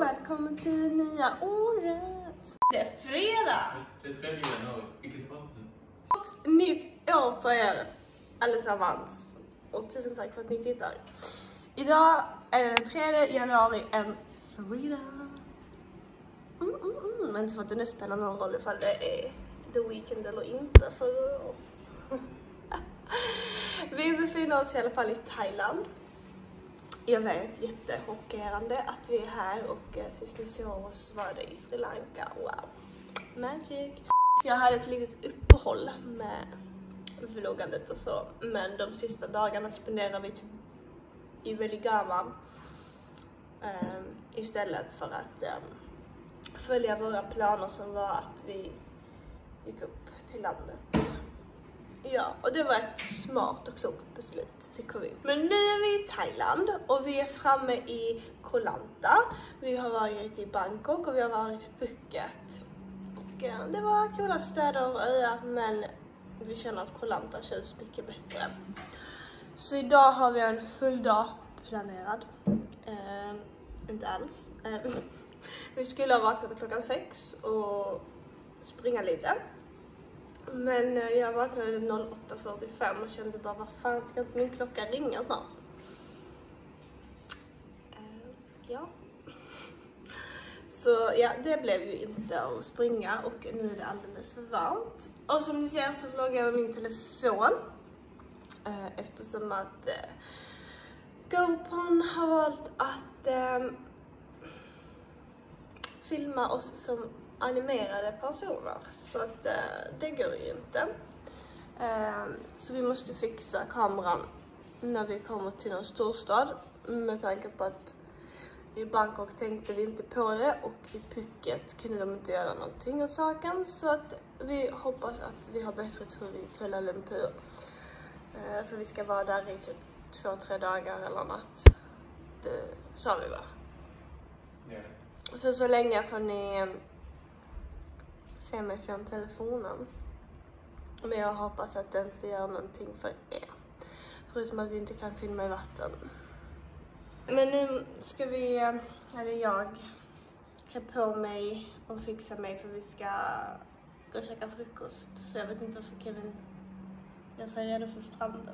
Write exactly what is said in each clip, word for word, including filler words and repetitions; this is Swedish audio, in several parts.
och välkommen till det nya året. Det är fredag. Det är tredje januari. Vilket var det? Nytt år på er allesammans. Och tusen tack för att ni tittar. Idag är det den tredje januari, en fredag. Mm, mm, mm. Men inte för att det nu spelar någon roll ifall det är The Weeknd eller inte för oss. Vi befinner oss i alla fall i Thailand. Jag vet, jättechockerande att vi är här och eh, sist ni såg oss var det i Sri Lanka. Wow, magic. Jag hade ett litet uppehåll med vloggandet och så, men de sista dagarna spenderar vi typ i Veligama eh, istället för att eh, följa våra planer som var att vi gick upp till landet. Ja, och det var ett smart och klokt beslut tycker vi. Men nu är vi i Thailand och vi är framme i Koh Lanta. Vi har varit i Bangkok och vi har varit i Phuket. Och ja, det var coola städer och öar, men vi känner att Koh Lanta känns mycket bättre. Så idag har vi en full dag planerad. Eh, inte alls. Eh, vi skulle ha vaknat klockan sex och springa lite. Men jag vaknade åtta fyrtiofem och kände bara, vad fan, ska inte min klocka ringa snart? Uh, ja. Så ja, det blev ju inte att springa och nu är det alldeles för varmt. Och som ni ser så vloggar jag med min telefon. Uh, eftersom att uh, GoPron har valt att uh, filma oss som animerade personer, så att eh, det går ju inte. Eh, så vi måste fixa kameran när vi kommer till någon storstad, med tanke på att i Bangkok tänkte vi inte på det och i Phuket kunde de inte göra någonting åt saken, så att vi hoppas att vi har bättre tur i Kuala Lumpur. Eh, för vi ska vara där i typ två, tre dagar eller något. Det sa vi, va? Ja. Yeah. Så så länge får ni se mig från telefonen. Men jag hoppas att det inte gör någonting för er. Förutom att vi inte kan filma i vatten. Men nu ska vi, eller jag, klä på mig och fixa mig för vi ska gå och käka frukost. Så jag vet inte varför Kevin, jag är redo för stranden.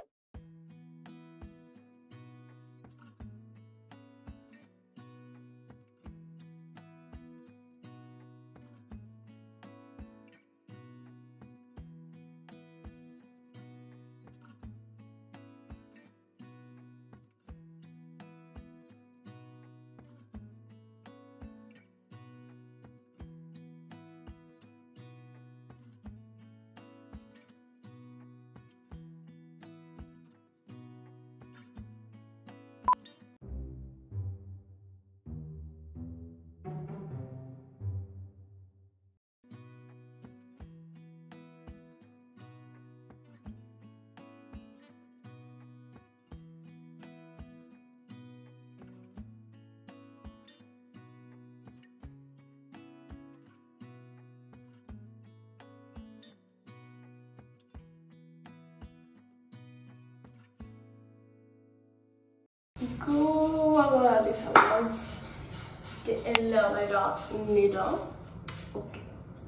God morgon allesammans. Det är lördag idag, middag. Och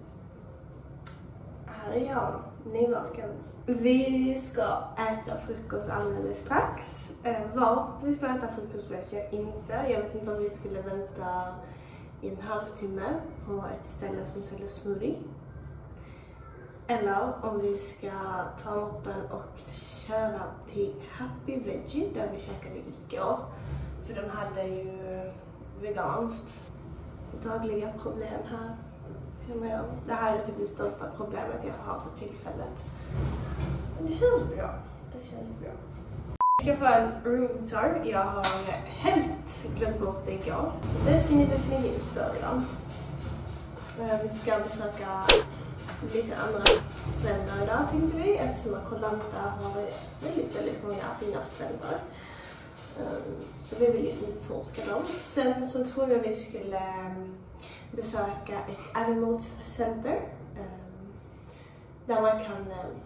här är jag, nyvaken. Vi ska äta frukost alldeles strax. Eh, var vi ska äta frukost vet jag inte. Jag vet inte om vi skulle vänta i en halvtimme på ett ställe som säljer smoothie. Eller om vi ska ta moppen och köra till Happy Veggie där vi käkade igår. För de hade ju veganskt. Dagliga problem här, känner jag. Det här är typ det största problemet jag har för tillfället. Men det känns bra. Det känns bra. Vi ska få en room tour. Jag har helt glömt bort det igår. Så det ska ni definitivt börja. Vi ska besöka lite andra stränder idag tänkte vi, eftersom att Koh Lanta har väldigt, väldigt många fina stränder. Um, så vi vill utforska dem. Sen så tror jag vi skulle um, besöka ett Animal Center. Um, där man kan um,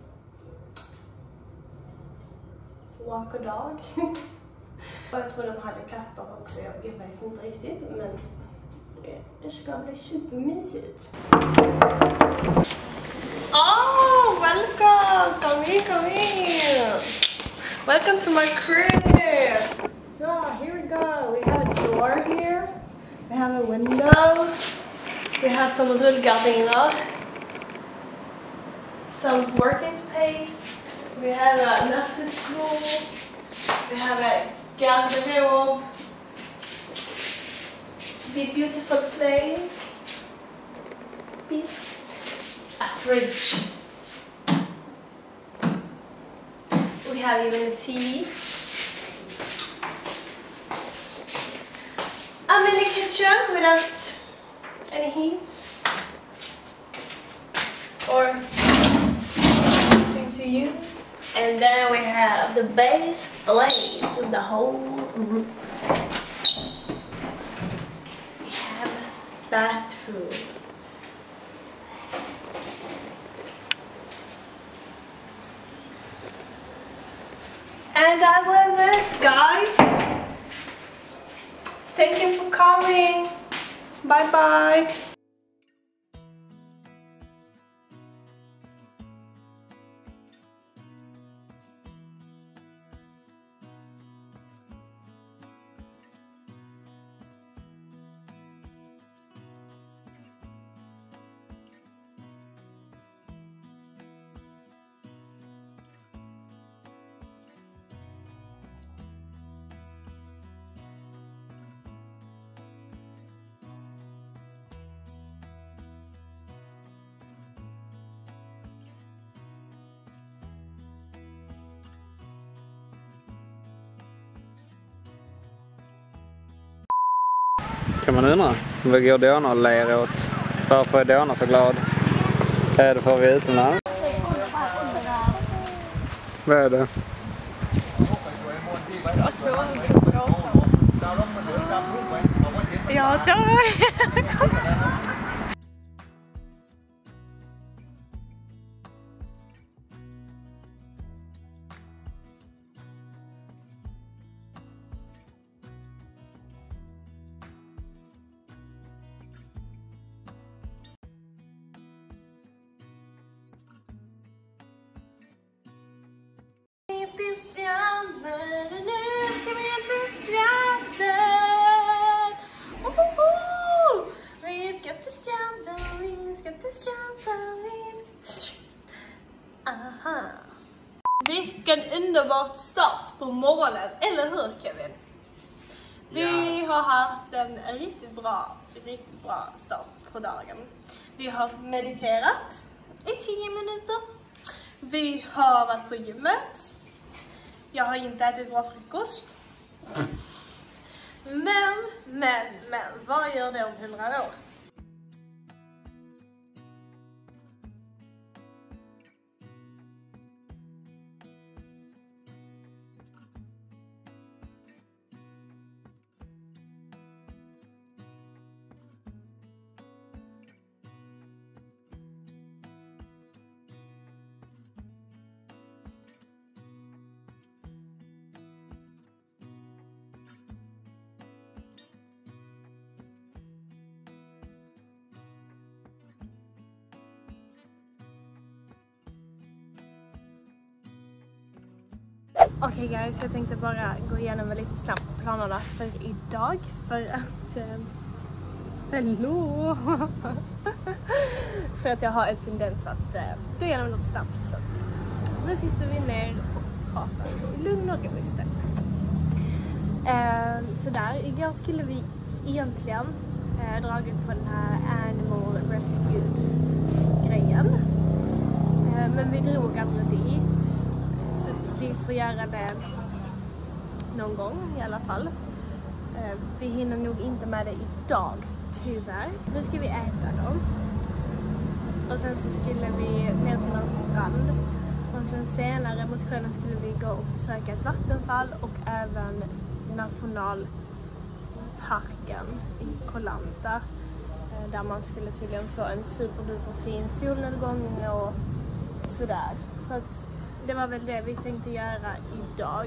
walk a dog. Och jag tror de hade katter också, jag, jag vet inte riktigt, men Det ska bli supermysigt. Oh, welcome! Come in, come in! Welcome to my crib! So, here we go. We have a door here. We have a window. We have some rullgardiner. Some working space. We have a nattduksbord. We have a garderobe. The beautiful place. Peace. A fridge. We have even a T V. A mini kitchen without any heat or something to use. And then we have the base place of the whole room. We have a bathroom. And that was it, guys. Thank you for coming. Bye bye. Kan man undra? Vad går Donna och ler åt? Varför är Donna så glad? Är det för att vi är utomlands? Vad är det? Jag dör! Aha. Vilken underbart start på morgonen, eller hur Kevin? Vi ja. har haft en riktigt bra, riktigt bra start på dagen. Vi har mediterat i tio minuter. Vi har varit på gymmet. Jag har inte ätit bra frukost. Men, men, men, vad gör det om hundra år? Okej okay guys, jag tänkte bara gå igenom lite snabbt planerna för idag. För att... Eh, hello! för att jag har en tendens att eh, gå igenom dem snabbt. Så att nu sitter vi ner och pratar i lugn och ro istället. Eh, så där, igår skulle vi egentligen eh, dragit på den här Animal Rescue-grejen. Eh, men vi drog aldrig dit. Vi får göra det någon gång i alla fall. Vi hinner nog inte med det idag, tyvärr. Nu ska vi äta dem. Och sen så skulle vi ner till någon strand. Och sen senare mot kvällen skulle vi gå och besöka ett vattenfall och även nationalparken i Koh Lanta. Där man skulle tydligen få en superduper fin solnedgång och sådär. Så att det var väl det vi tänkte göra idag.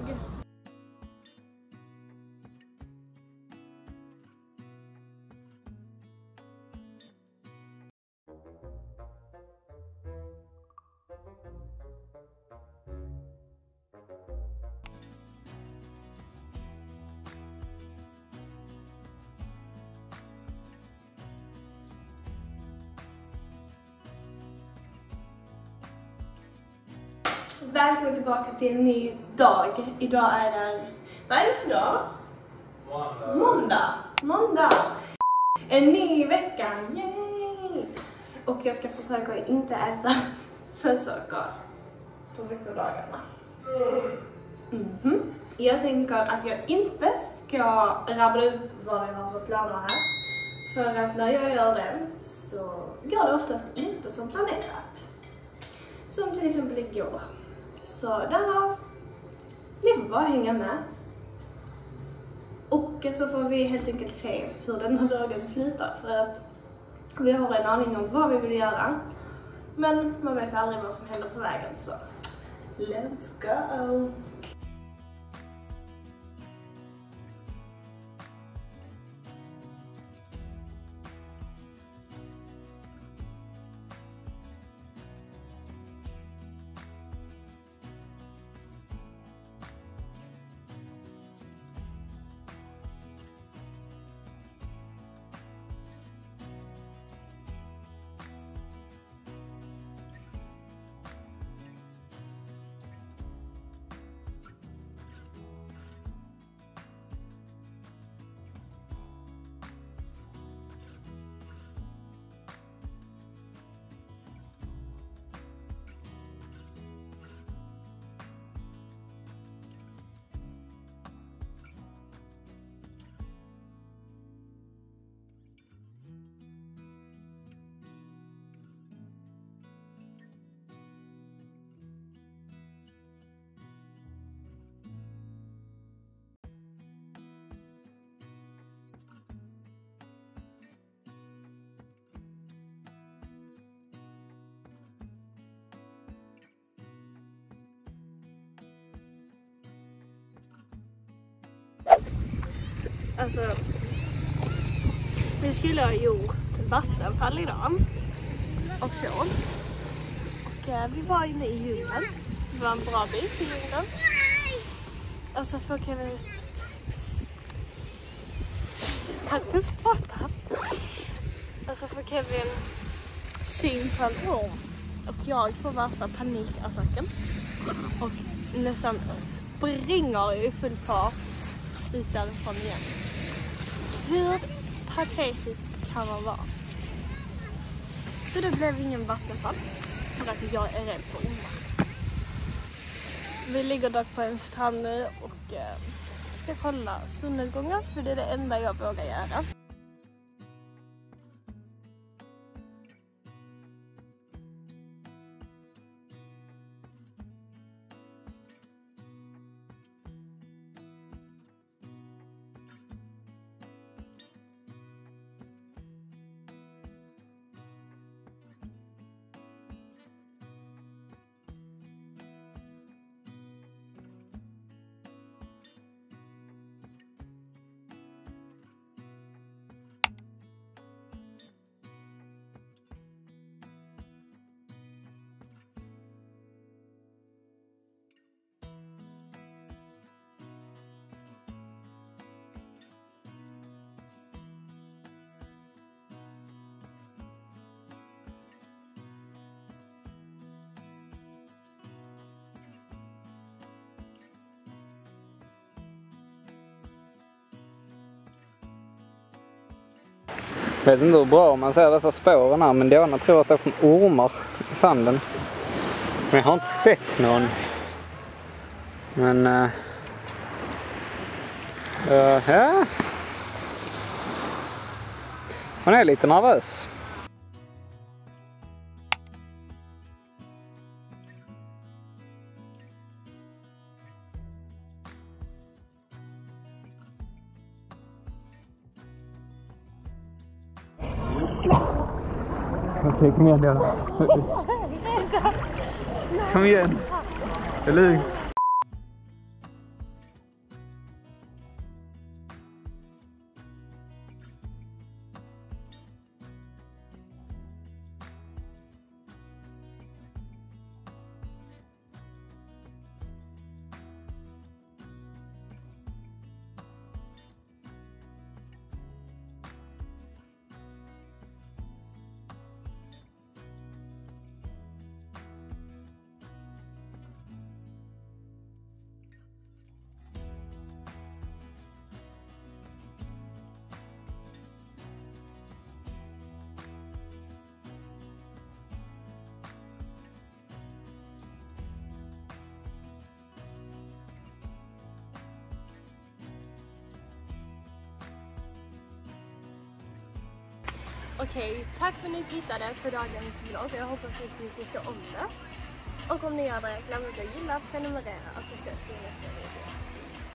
Välkommen tillbaka till en ny dag. Idag är det... Vad är det för dag? Måndag. Måndag. Måndag. En ny vecka. Yay! Och jag ska försöka att inte äta sötsaker på veckodagarna. Mm-hmm. Jag tänker att jag inte ska rabbla upp vad jag har för planer här. För att när jag gör det så går det oftast inte som planerat. Som till exempel igår. Så därav, ni får bara hänga med. Och så får vi helt enkelt se hur den här dagen slutar. För att vi har en aning om vad vi vill göra. Men man vet aldrig vad som händer på vägen, så let's go! Alltså, vi skulle ha gjort vattenfall idag och så. Och eh, vi var inne i djungeln. Det var en bra bit i djungeln. Och så får Kevin... Han kan inte prata. Och så får Kevin syn på en orm. Och jag får värsta panikattacken. Och nästan springer i full fart ut därifrån igen. Hur patetiskt kan man vara? Så det blev ingen vattenfall. För att jag är rädd för ormar. Vi ligger dock på en strand nu och eh, ska kolla solnedgången. För det är det enda jag vågar göra. Jag vet inte hur bra man ser dessa spåren här, men Diana tror att det är från ormar i sanden. Men jag har inte sett någon. Men... Uh, uh, ja. Hon är lite nervös. Okej, kom igen Diana. Kom igen. Det är lugnt. Okej, tack för att ni tittade på dagens vlogg. Jag hoppas att ni tycker om det. Och om ni gör det, glöm inte att gilla, prenumerera och så ses vi i nästa video.